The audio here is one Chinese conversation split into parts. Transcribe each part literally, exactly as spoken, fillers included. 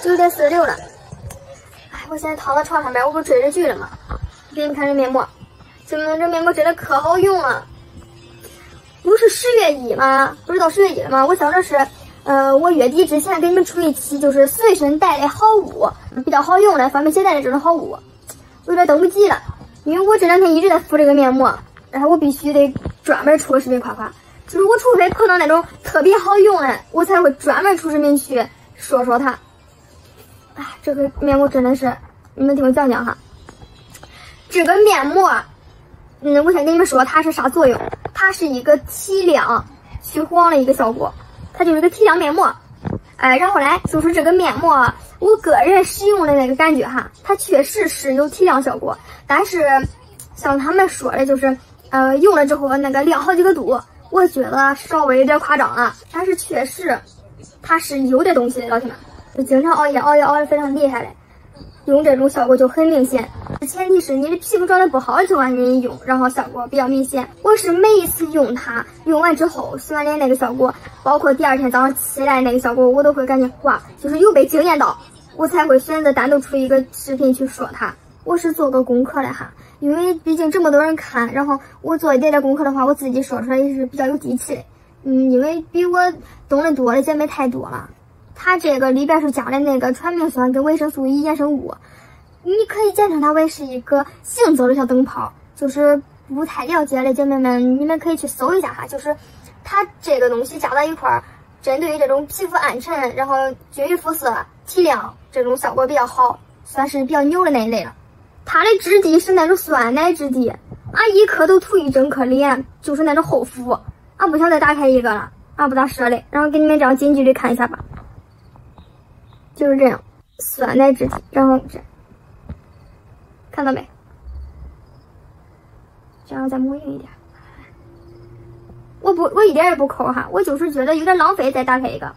九点四十六了。哎，我现在躺在床上边，我不追着剧了吗？给你们看这面膜，这这面膜真的可好用了。不是十月一吗？不是到十月一了吗？我想着是，呃，我月底之前给你们出一期，就是随身带的好物，比较好用的，方便携带的这种好物。我有点等不及了，因为我这两天一直在敷这个面膜，然后我必须得专门出个视频夸夸。就是我除非碰到那种特别好用的，我才会专门出视频去说说它。哎，这个面膜真的是，你们听我讲讲哈。这个面膜，嗯，我先跟你们说它是啥作用。它是一个提亮去黄的一个效果，它就是一个提亮面膜。哎，然后来就是这个面膜，我个人使用的那个感觉哈，它确实是有提亮效果，但是像他们说的，就是呃用了之后那个亮好几个度，我觉得稍微有点夸张啊。但是确实它是有点东西的，老铁们，就经常熬夜，熬夜熬得非常厉害的。用这种效果就很明显，前提是你的皮肤状态不好的情况下你用，然后效果比较明显。我是每一次用它，用完之后洗完脸那个效果，包括第二天早上起来那个效果，我都会感觉哇，就是有被惊艳到，我才会选择单独出一个视频去说它。我是做个功课的哈，因为毕竟这么多人看，然后我做一点点功课的话，我自己说出来也是比较有底气的。嗯，因为比我懂得多的姐妹太多了。它这个里边是加的那个传明酸跟维生素 E 衍生物，你可以简称它为是一个行走的小灯泡。就是不太了解的姐妹们，你们可以去搜一下哈。就是它这个东西加在一块儿，针对于这种皮肤暗沉，然后均匀肤色、提亮这种效果比较好，算是比较牛的那一类了。它的质地是那种酸奶质地，啊，一颗都涂一整颗脸，就是那种厚敷。啊，不想再打开一个了，啊，不咋舍得。然后给你们这样近距离看一下吧。就是这样，酸奶质地，然后这看到没？这样再抹匀一点。我不，我一点也不抠哈，我就是觉得有点浪费，再打开一个。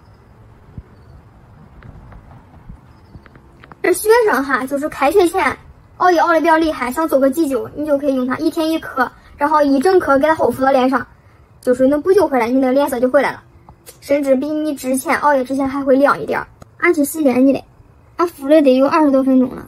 这学生哈，就是开学前熬夜熬的比较厉害，想做个急救，你就可以用它，一天一颗，然后一整颗给它厚敷到脸上，就是能补救回来，你那个脸色就回来了，甚至比你之前熬夜之前还会亮一点。俺去洗脸去嘞，俺敷了得有二十多分钟了。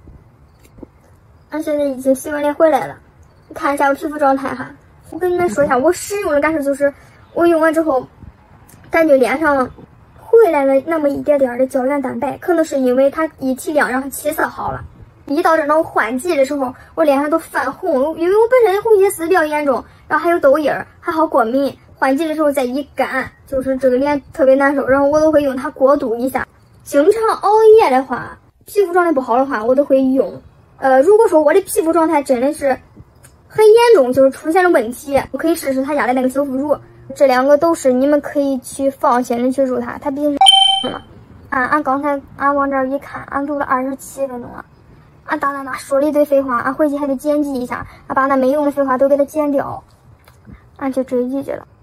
俺现在已经洗完脸回来了，你看一下我皮肤状态哈。我跟你们说一下，我使用的感受就是，我用完之后，感觉脸上回来了那么一点点的胶原蛋白，可能是因为它一提亮，然后气色好了。一到这种换季的时候，我脸上都泛红，因为我本身红血丝比较严重，然后还有痘印儿，还好过敏。换季的时候再一干，就是这个脸特别难受，然后我都会用它过渡一下。经常熬夜的话，皮肤状态不好的话，我都会用。呃，如果说我的皮肤状态真的是很严重，就是出现了问题，我可以试试他家的那个修复乳。这两个都是你们可以去放心的去入它，它毕竟是嘛。俺俺刚才俺往这儿一看，俺录了二十七分钟了。俺大大大说了一堆废话，俺回去还得剪辑一下，俺把那没用的废话都给它剪掉。俺去追剧去了。